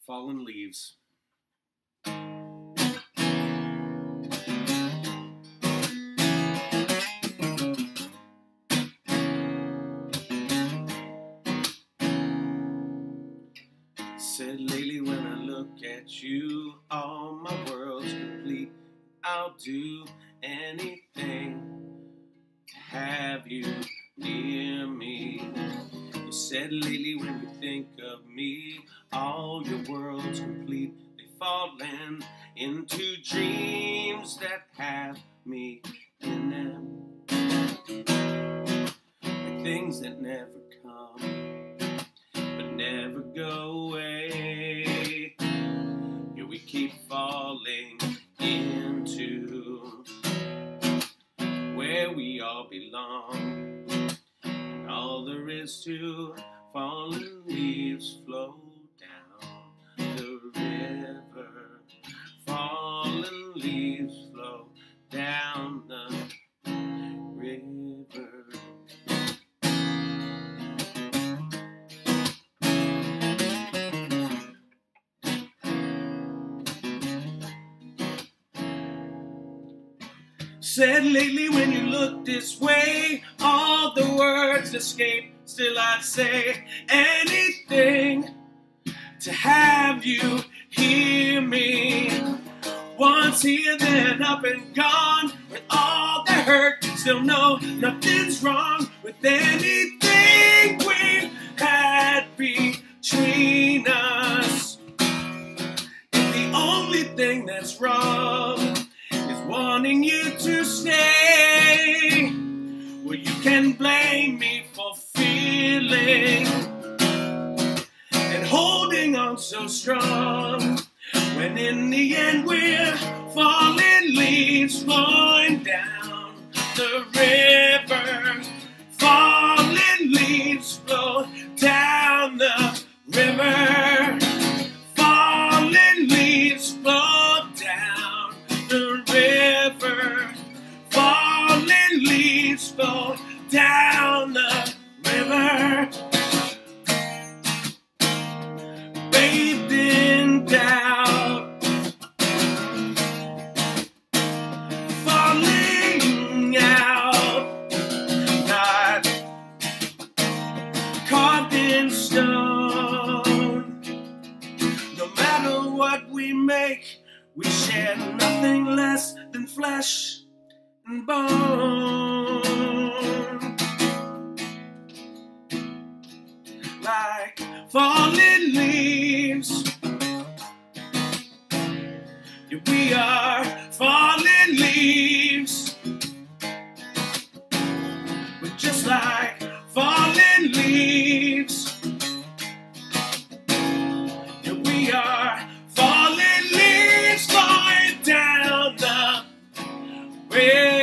fallen leaves. Said lately when I look at you, all my world's complete. I'll do anything to have you near me. You said lately when you think of me, all your world's complete. They've fallen into dreams that have me in them. Like things that never come, but never go away. Yeah, we keep falling into where we all belong. And all there is to fallen leaves flow down the river. Fallen leaves flow down the river. Said lately when you look this way, all the words escape. Still I'd say anything to have you hear me. Once here, then up and gone. With all the hurt, still know nothing's wrong with anything we've had between us. And the only thing that's wrong wanting you to stay. Well, you can blame me for feeling and holding on so strong, when in the end we're falling leaves flowing down the river. Falling leaves flow down the river. Falling leaves flow down the river. Falling leaves flow down the river. Bathed in doubt, falling out, not carved in stone. No matter what we make, we share nothing less than flesh and bone. Like fallen leaves, yeah, we are fallen leaves. We're just like fallen leaves. Yeah, we are fallen leaves flowing down the river.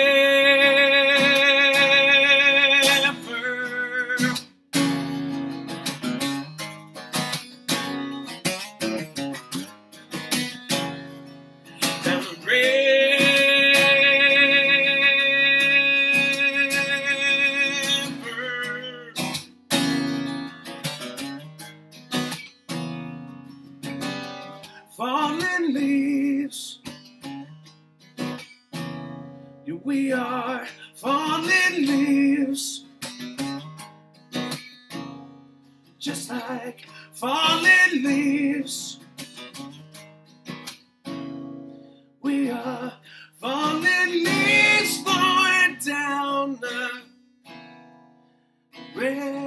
Down the river. Fallen leaves, yeah, we are fallen leaves. Just like fallen leaves, we are fallen leaves flowing down the river.